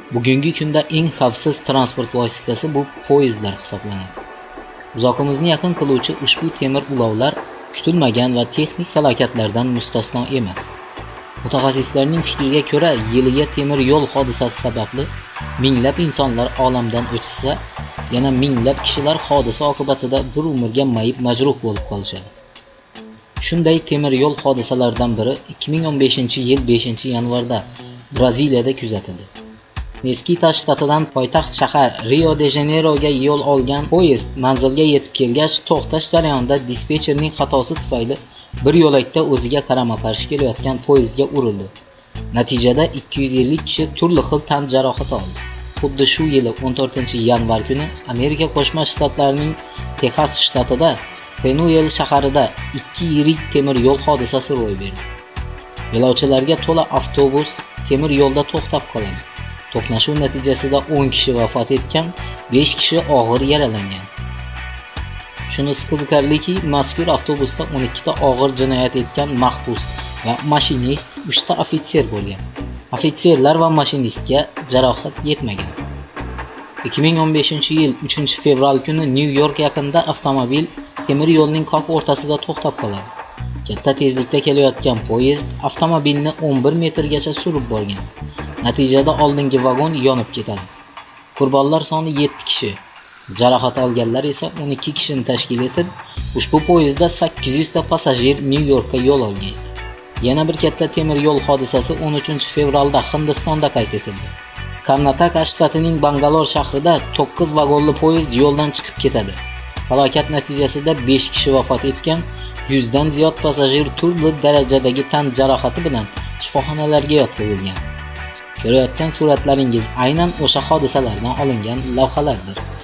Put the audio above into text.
Bugungi kunda eng xavfsiz transport vositasi bu poyezdlar hisoblanadi. Uzoqimizni yaqin qiluvchi ushbu temir ulovlar kutilmagan va texnik falokatlardan mustasno emas. Mutaxassislarning fikriga ko'ra, yiliga temir yo'l hodisasi sababli minglab insonlar olamdan o'tsa, yana minglab kishilar hodisa oqibatida bir umrga mayib majruh bo'lib qolishadi. Shunday temir yo'l hodisalaridan biri 2015-yil 5-yanvarda Braziliyada kuzatildi. Meskita shtatidan poytaxt shahar Rio-de-Janeyroga yo'l olgan poyezd manzilga yetib kelgach, to'xtash jarayonida dispetcherning xatosi tufayli bir yo'lakda o'ziga qarama-qarshi kelayotgan poyezdga urildi. Natijada 250 kishi turli xil tan jarohati oldi. Xuddi shu yili 14-yanvar kuni Amerika Qo'shma Shtatlarining Texas shtatida Penuel shaharida ikki yirik temir yo'l hodisasi ro'y berdi. Yo'lovchilarga to'la avtobus temir yo'lda to'xtab qoladi. To'qnashuv natijasida 10 kishi vafot etgan, 5 kishi og'ir yaralangan. Shunisi qiziqarliki, mazkur avtobusda 12 ta og'ir jinoyat etgan mahbus va mashinist, 3 ta ofitser bo'lgan. Ofitserlar va mashinistga jarohat yetmagan. 2015-yil 3-fevral kuni Nyu-York yaqinida avtomobil temir yo'lning qoq o'rtasida to'xtab qoladi. Katta tezlikda kelayotgan poyezd avtomobilni 11 metrgacha surib borgan. Natijada oldingi vagon yonib ketadi. Qurbonlar soni 7 kishi, jarohat olganlar esa 12 kishini tashkil etib, ushbu poyezdda 800 ta passajir Nyu-Yorkka yo'l olgan. Yana bir katta temir yo'l hodisasi 13-fevralda Hindistonda qayd etildi. Karnataka shtatining Bangalor shahrida 9 vagonli poyezd yo'ldan chiqib ketadi. Falokat natijasida 5 kishi vafot etgan, 100 dan ziyod passajir turli darajadagi tan jarohati bilan shifoxonalarga yotqizilgan. Ko'rayotgan suratlaringiz aynan o'sha hodisalardan olingan lavhalardir.